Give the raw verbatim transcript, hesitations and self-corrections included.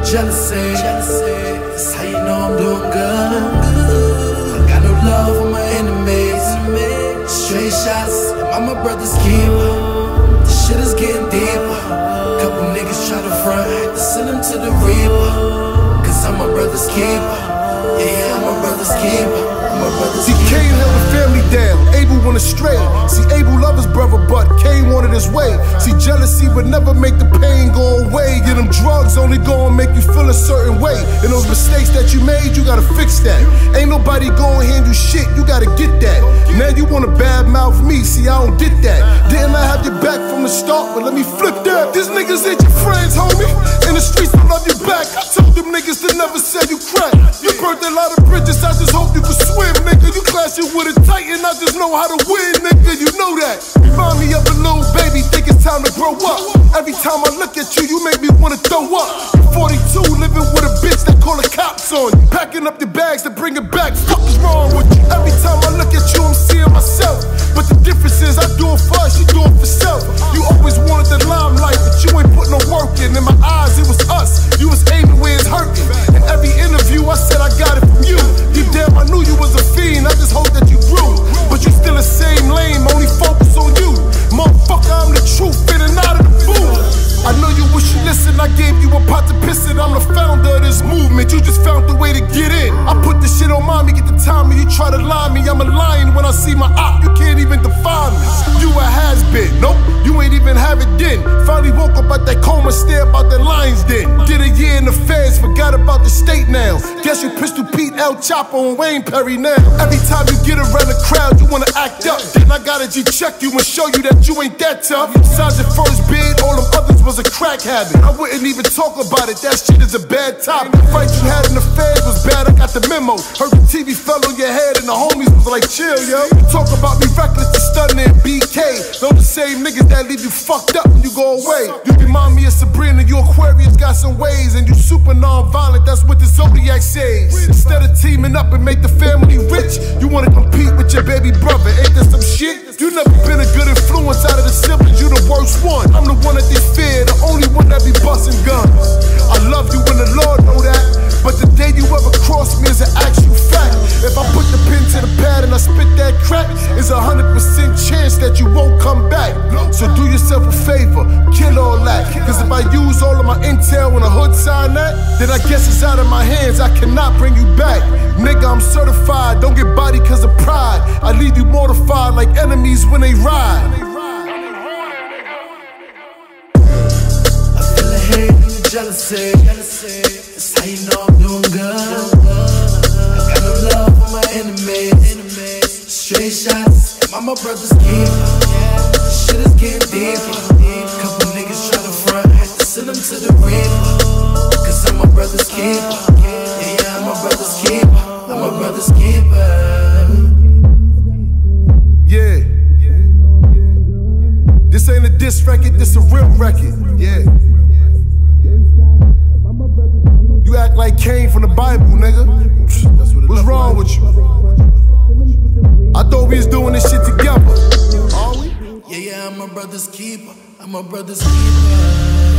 jealousy. That's how you know I'm doing good. I got no love for my enemies. Straight shots, I'm my brother's keeper. This shit is getting deeper. Couple niggas try to front, had to send them to the reaper. Cause I'm my brother's keeper. Yeah, I'm my brother's keeper. I'm my brother's See, keeper. Cain held the family down, Abel went astray. See, Abel loved his brother, but Cain wanted his way. See, jealousy would never make the pain go away. Get them drugs only gonna make you feel a certain way. And those mistakes that you made, you gotta fix that. Ain't nobody gonna hand you shit, you gotta get that. Now you wanna badmouth me, see, I don't get that. Didn't I have your back from the start, but let me flip that. These niggas ain't your friends, homie. In the streets, don't love you back. I told them niggas to never say you crack. You burnt a lot of bridges, I just hope you can swim, nigga. You clashing with a titan, I just know how to win, nigga. You know that. Remind me of a little baby, think it's time to grow up. Every time I look at you, you make me wanna throw up. You forty-two, living with a bitch that call the cops on you. Packing up your bags to bring it back. Fuck is wrong with you? Every time I look at you, I'm seeing myself. But the difference is I do it for us, you do it for self. You always wanted the limelight, but you ain't put no work in. In my eyes, it was us. You was aiming where it's hurting. In every interview, I said I got it from you. Deep down, I knew you was a fiend. I just hope that you grew. But you still the same lame, only focus on you. Motherfucker, I'm the truth, fitting out of the booth. I know you wish you listened, I gave you a pot to piss in. I'm the founder of this movement, you just found the way to get in. I put this shit on mommy, get the time when you try to lie me. I'm a lion when I see my op, you can't even define me. You a has-been, nope, you ain't even have it then. Finally woke up out that coma, stare about the lines then. Did a year in the feds, forgot about the state now. Guess you Pistol Pete, El Chapo, and Wayne Perry now. Every time you get around the crowd, you wanna act up. Then I gotta G-check you and show you that you ain't that tough. Signed your first bid, all them others was a crack habit. I wouldn't even talk about it, that shit is a bad topic. The fight you had in the feds was bad, I got the memo. Heard the T V fell on your head and the homies was like, chill, yo. You talk about me reckless and stunning and B K. Those the same niggas that leave you fucked up when you go away. You remind me of Sabrina, you Aquarius got some ways. And you super non-violent, that's what the Zodiac says. Instead of teaming up and make the family rich, you wanna compete with your baby brother, ain't that some shit? You never been a good influence out of the siblings, you the worst one. I'm the one that they fear, the only one that be busting guns. I love you and the Lord know that, but the day you ever cross me is an actual fact. If I put the pen to the pad and I spit that crack, it's a hundred percent chance that you won't come back. So do yourself a favor, kill all that. Cause if I use all of my intel when a hood sign that, then I guess it's out of my hands, I cannot bring you back. Nigga, I'm certified, don't get body cause of pride. I leave you mortified like enemies when they ride. I feel the hate and the jealousy. That's how you know I'm doing good. I got no love for my enemies. Straight shots, I'm my brother's keeper. This shit is getting deeper. Couple niggas try to front, had to send them to the reaper. Cause I'm my brother's keeper. Yeah, yeah, I'm my brother's keeper. I'm my brother's keeper. Yeah. This ain't a diss record, this a real record. Yeah. You act like Cain from the Bible, nigga. What's wrong with you? I thought we was doing this shit together. Are we? Yeah, yeah, I'm my brother's keeper. I'm my brother's keeper.